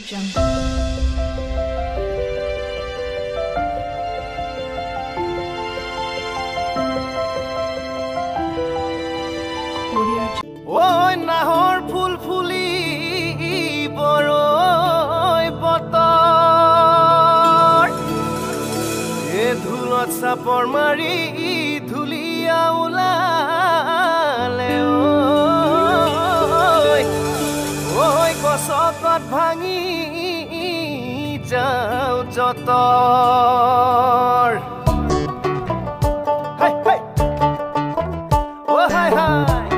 Oi nahor phul phuli boroi botor e dhulot sapor mari dhulia ulale oi oi kosokot bhangi jao jotor hey hey oh hi hi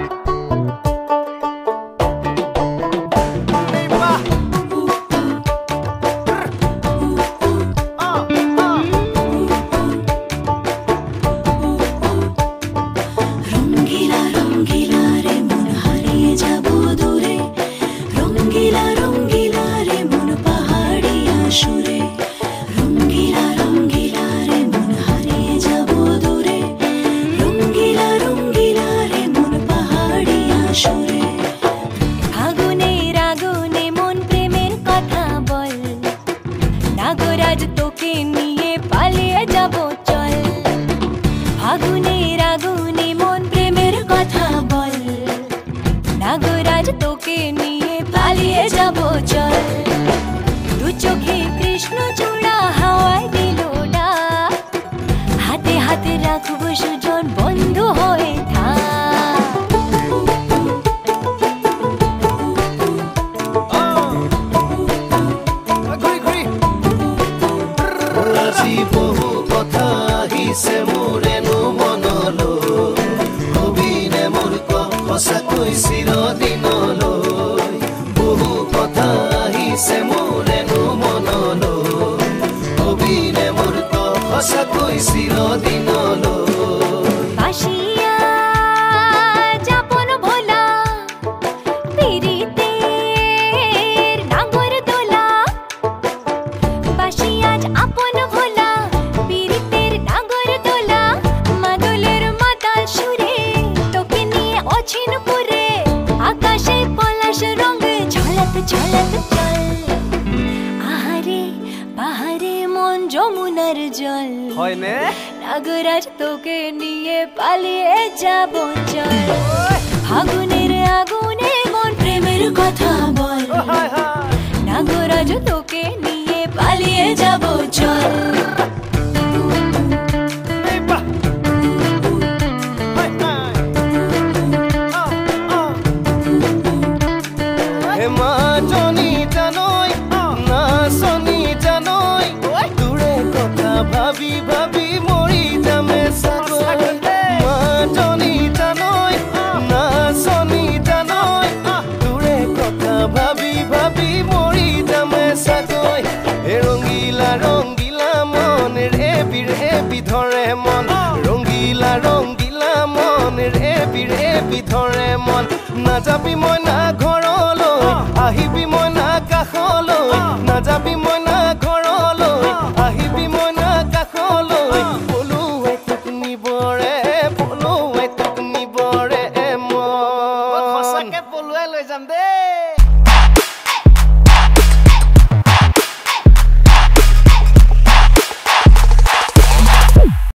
Nagraj তোকে নিয়ে পালিয়ে যাব চল আগুনের আগুনে মন প্রেমের কথা বল নাগরাজ তোকে নিয়ে পালিয়ে যাব চল ভাবি ভাবি মরি যামে সাগর মাজনী জানই না শনি জানই দূরে কথা ভাবি ভাবি মরি যামে সাগর এ রঙিলা রঙিলা মন রেবি রেবি ধরে মন রঙিলা রঙিলা মন ৰেবি ৰেবি ধৰে মন নাযাবি মই না ঘৰলৈ আহিবি মই না কাষলৈ নাযাবি মই